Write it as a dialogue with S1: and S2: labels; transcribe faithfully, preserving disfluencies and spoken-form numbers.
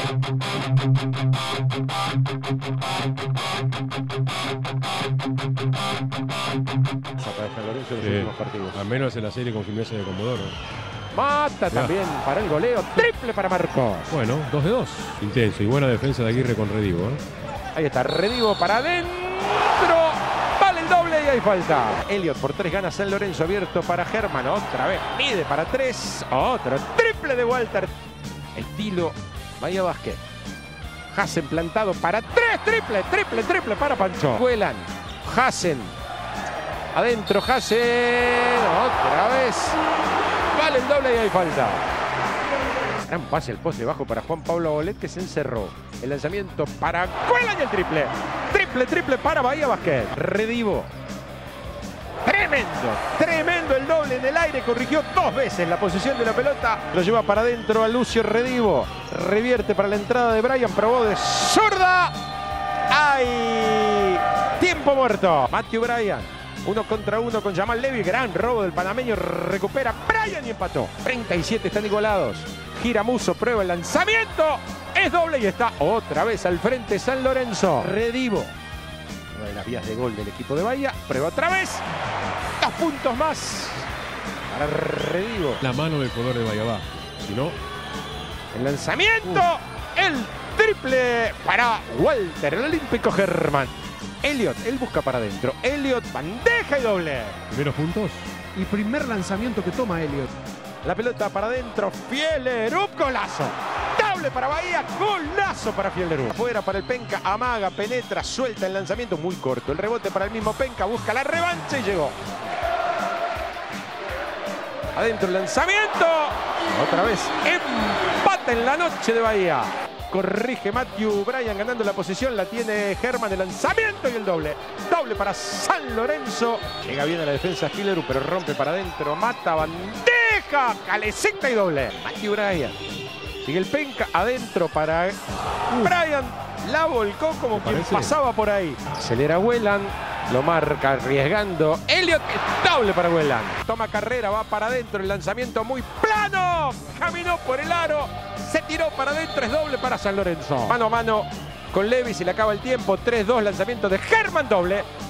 S1: Para San Lorenzo en los
S2: Sí,
S1: últimos partidos.
S2: al menos en la serie con Gimnasia de Comodoro.
S1: Mata también para el goleo. Triple para Marcos.
S2: Bueno, dos de dos. Intenso y buena defensa de Aguirre con Redivo, ¿eh?
S1: Ahí está, Redivo para adentro. Vale el doble y hay falta. Elliot por tres gana San Lorenzo, abierto para Germán. Otra vez mide para tres. Otro triple de Walter. Estilo Bahía Basket. Hassen plantado para tres. Triple, triple, triple para Pancho. Vuelan. Hassen. Adentro Hassen. Otra vez. Vale el doble y hay falta. Gran pase al poste bajo para Juan Pablo Bolet, que se encerró. El lanzamiento para Cuelan y el triple. Triple, triple para Bahía Basket. Redivo. Tremendo, tremendo el doble en el aire. Corrigió dos veces la posición de la pelota. Lo lleva para adentro a Lucio Redivo. Revierte para la entrada de Brian. Probó de zurda. ¡Ay! Tiempo muerto. Matthew Bryan. Uno contra uno con Jamal Levy. Gran robo del panameño. Recupera Bryan y empató. treinta y siete están igualados. Gira Muso, prueba el lanzamiento. Es doble y está otra vez al frente San Lorenzo. Redivo. Una de las vías de gol del equipo de Bahía. Prueba otra vez. Dos puntos más para Redivo.
S2: La mano del jugador de Bahía Baja. Si no,
S1: El lanzamiento. Uh. El triple para Walter, el olímpico Germán. Elliot, él busca para adentro. Elliot, bandeja y doble.
S2: primeros puntos.
S3: Y primer lanzamiento que toma Elliot.
S1: La pelota para adentro. Fielerup, golazo. Doble para Bahía, golazo para Fielerup. Fuera para el Penca, amaga, penetra, suelta el lanzamiento muy corto. El rebote para el mismo Penca, busca la revancha y llegó. Adentro el lanzamiento. Otra vez empata en la noche de Bahía. Corrige Matthew Bryan ganando la posición. La tiene Germán, el lanzamiento y el doble. Doble para San Lorenzo. Llega bien a la defensa Fielerup, pero rompe para adentro. Mata, bandeja, calecita y doble. Matthew Bryan. Sigue el Penca adentro para uh. Bryan. La volcó como quien
S2: parece?
S1: pasaba por ahí. Acelera Whelan. Lo marca arriesgando. Elliot, doble para Whelan. Toma carrera, va para adentro. El lanzamiento muy plano. Caminó por el aro. Se tiró para adentro. Es doble para San Lorenzo. Mano a mano con Levy. Se le acaba el tiempo. tres dos. Lanzamiento de Germán, doble.